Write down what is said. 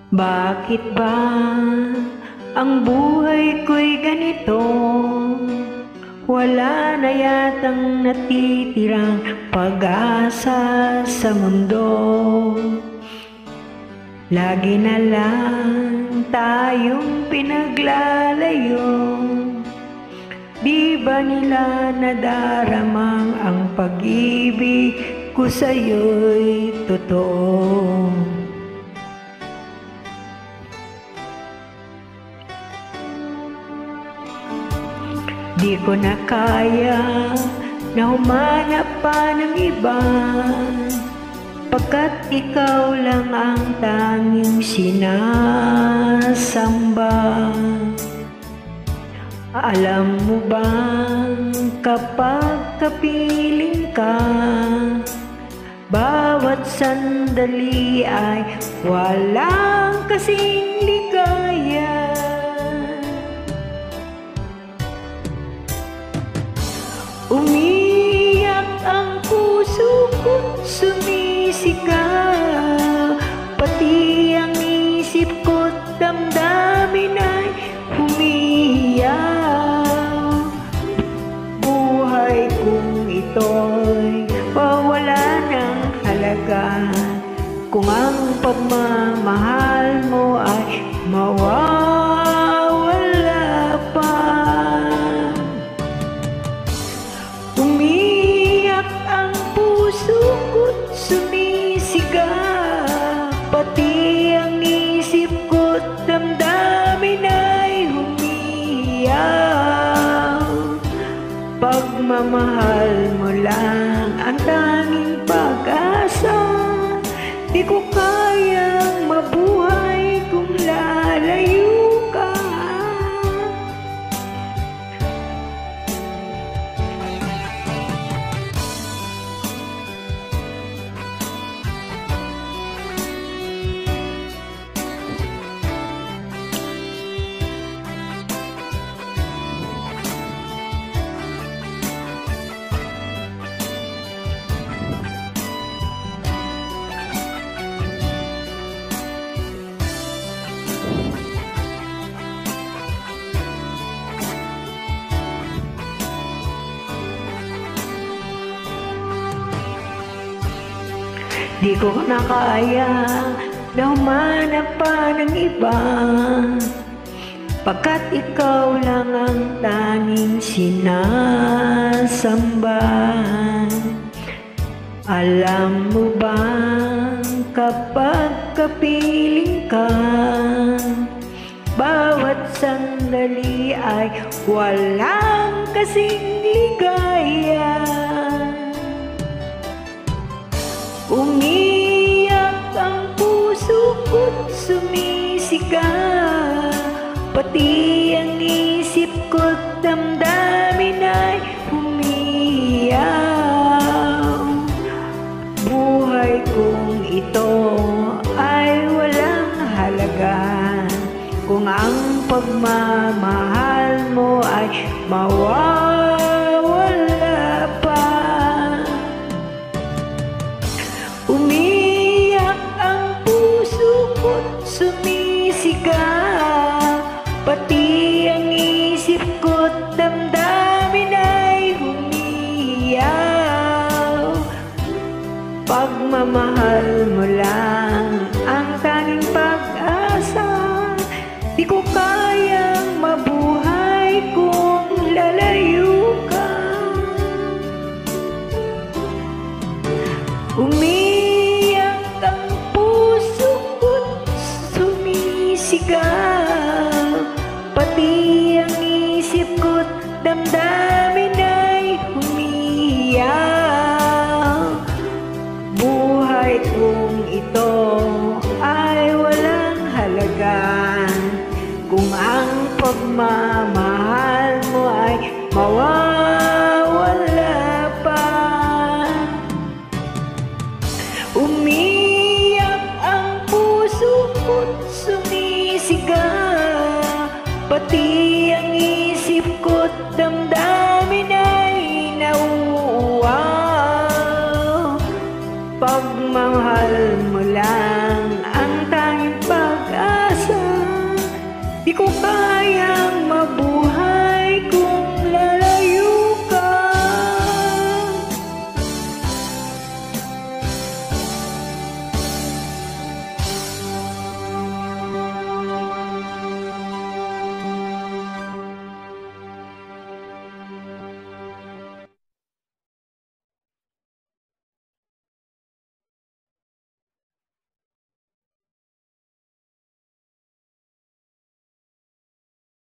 Bakit ba ang buhay ko'y ganito? Wala na yatang natitirang pag-asa sa mundo. Lagi na lang tayong pinaglalayo. Di ba nila nadaramang ang pag-ibig ko sa'yo'y totoo? Di ko na kaya na humanap pa ng iba, pagkat ikaw lang ang tanging sinasamba. Alam mo bang kapag kapiling ka, bawat sandali ay walang kasing ligaya. Umiyak ang puso ko, sumisigaw, pati ang isip ko't damdamin ay humiyaw. Buhay kong ito'y wala ng halaga kung ang pagmamahal mo ay mawawala pa. Umiyak ang puso ko't sumisigaw, pati ang isip ko't damdamin ay humiyaw. Pagmamahal mo lang ang tanging pag-asa, di ko kayang mabuhay kung lalayo ka. Di ko na kaya na humanap pa ng iba, pagkat ikaw lang ang tanging sinasamba. Alam mo bang kapag kapiling ka, bawat sandali ay walang kasing ligaya. Umiyak ang puso ko't sumisigaw, pati ang isip ko't damdamin ay humiyaw. Buhay kong ito ay walang halaga kung ang pagmamahal mo ay mawawala pa. Umiyak ang puso ko't sumisigaw, pati ang isip ko't damdamin ay humiyaw. Pagmamahal mo lang ang tanging pag-asa, di ko kayang mabuhay kung lalayo ka. Umiyak ang puso ko't sumisigaw, pati ang isip ko't damdamin ay humiyaw. Buhay kong ito ay walang halaga kung ang pagmamahal mo ay mawawala pa. Umiyak ang puso ko't sumisigaw, pati ang isip ko't damdamin ay nauuwaw. Pagmamahal mo lang ang tanging pag-asa, Di ko kaya